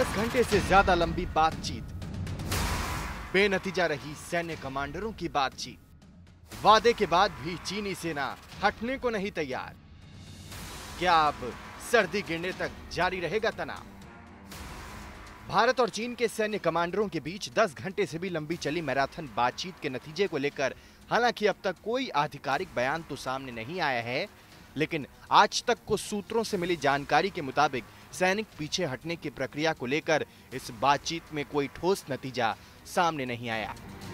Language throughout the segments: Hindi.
10 घंटे से ज्यादा लंबी बातचीत, बेनतीजा रही सैन्य कमांडरों की बातचीत। वादे के बाद भी चीनी सेना हटने को नहीं तैयार। क्या अब सर्दी गिरने तक जारी रहेगा तनाव? भारत और चीन के सैन्य कमांडरों के बीच 10 घंटे से भी लंबी चली मैराथन बातचीत के नतीजे को लेकर हालांकि अब तक कोई आधिकारिक बयान तो सामने नहीं आया है, लेकिन आज तक को सूत्रों से मिली जानकारी के मुताबिक सैनिक पीछे हटने की प्रक्रिया को लेकर इस बातचीत में कोई ठोस नतीजा सामने नहीं आया।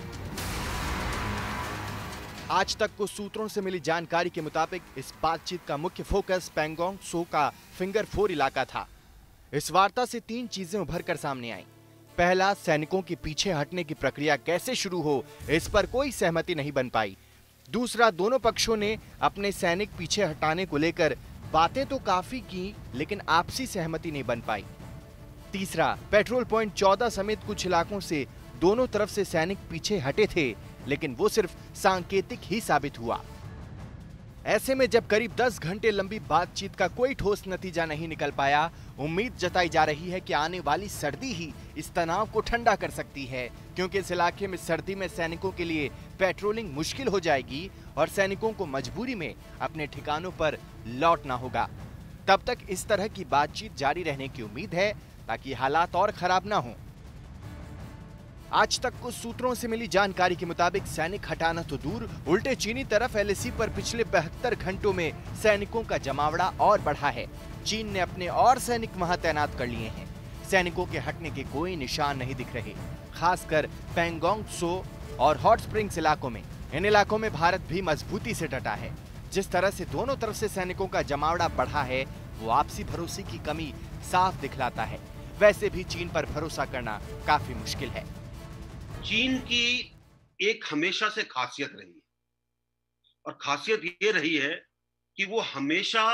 आज तक को सूत्रों से मिली जानकारी के मुताबिक इस बातचीत का मुख्य फोकस पैंगोंग त्सो का फिंगर 4 इलाका था। इस वार्ता से 3 चीजें उभर कर सामने आईं। पहला, सैनिकों के पीछे हटने की प्रक्रिया कैसे शुरू हो, इस पर कोई सहमति नहीं बन पाई। दूसरा, दोनों पक्षों ने अपने सैनिक पीछे हटाने को लेकर बातें तो काफी की, लेकिन आपसी सहमति नहीं बन पाई। तीसरा, पेट्रोल पॉइंट 14 समेत कुछ इलाकों से दोनों तरफ से सैनिक पीछे हटे थे, लेकिन वो सिर्फ सांकेतिक ही साबित हुआ। ऐसे में जब करीब 10 घंटे लंबी बातचीत का कोई ठोस नतीजा नहीं निकल पाया, उम्मीद जताई जा रही है कि आने वाली सर्दी ही इस तनाव को ठंडा कर सकती है, क्योंकि इस इलाके में सर्दी में सैनिकों के लिए पेट्रोलिंग मुश्किल हो जाएगी और सैनिकों को मजबूरी में अपने ठिकानों पर लौटना होगा। तब तक इस तरह की बातचीत जारी रहने की उम्मीद है ताकि हालात और खराब ना हों। आज तक को सूत्रों से मिली जानकारी के मुताबिक सैनिक हटाना तो दूर, उल्टे चीनी तरफ एलएसी पर पिछले 72 घंटों में सैनिकों का जमावड़ा और बढ़ा है। चीन ने अपने और सैनिक वहां तैनात कर लिए हैं। सैनिकों के हटने के कोई निशान नहीं दिख रहे, खासकर पैंगोंग त्सो और हॉट स्प्रिंग्स इलाकों में। इन इलाकों में भारत भी मजबूती से डटा है। जिस तरह से दोनों तरफ से सैनिकों का जमावड़ा बढ़ा है, वो आपसी भरोसे की कमी साफ दिखलाता है। वैसे भी चीन पर भरोसा करना काफी मुश्किल है। चीन की एक हमेशा से खासियत रही है, और खासियत ये रही है कि वो हमेशा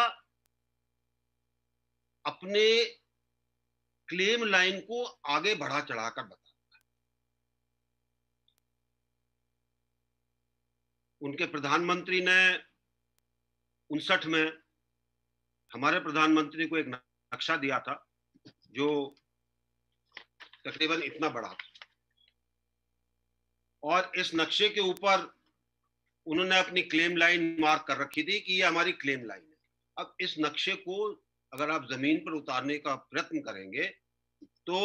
अपने क्लेम लाइन को आगे बढ़ा चढ़ाकर बताता है। उनके प्रधानमंत्री ने 59 में हमारे प्रधानमंत्री को एक नक्शा दिया था जो तकरीबन इतना बड़ा था, और इस नक्शे के ऊपर उन्होंने अपनी क्लेम लाइन मार्क कर रखी थी कि ये हमारी क्लेम लाइन है। अब इस नक्शे को अगर आप जमीन पर उतारने का प्रयत्न करेंगे तो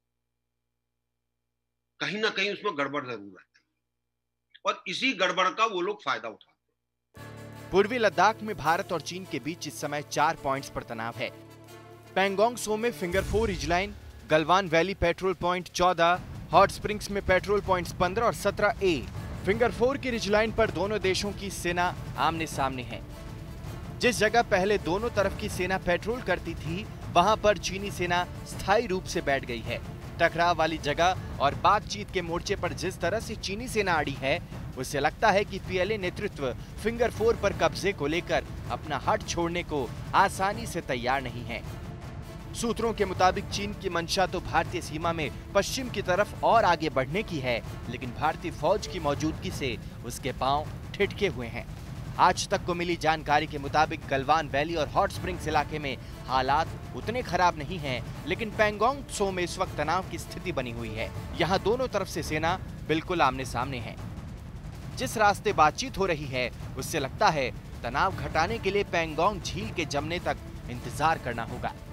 कहीं ना कहीं उसमें गड़बड़ जरूर है, और इसी गड़बड़ का वो लोग फायदा उठाते हैं। पूर्वी लद्दाख में भारत और चीन के बीच इस समय 4 पॉइंट्स पर तनाव है। पैंगोंग त्सो में finger 4 ridgeline, Galwan valley patrol point 14, hot springs में पेट्रोल पॉइंट्स 15 और 17A। फिंगर 4 की रिजलाइन पर दोनों देशों की सेना आमने सामने है। जिस जगह पहले दोनों तरफ की सेना पेट्रोल करती थी, वहां पर चीनी सेना स्थायी रूप से बैठ गई है। टकराव वाली जगह और बातचीत के मोर्चे पर जिस तरह से चीनी सेना अड़ी है, उससे लगता है कि पीएलए नेतृत्व फिंगर 4 पर कब्जे को लेकर अपना हट छोड़ने को आसानी से तैयार नहीं है। सूत्रों के मुताबिक चीन की मंशा तो भारतीय सीमा में पश्चिम की तरफ और आगे बढ़ने की है, लेकिन भारतीय फौज की मौजूदगी से उसके पांव ठिठके हुए हैं। आज तक को मिली जानकारी के मुताबिक गलवान वैली और हॉट स्प्रिंग्स इलाके में हालात उतने खराब नहीं हैं, लेकिन पैंगोंग त्सो में इस वक्त तनाव की स्थिति बनी हुई है। यहाँ दोनों तरफ से सेना बिल्कुल आमने सामने है। जिस रास्ते बातचीत हो रही है, उससे लगता है तनाव घटाने के लिए पैंगोंग झील के जमने तक इंतजार करना होगा।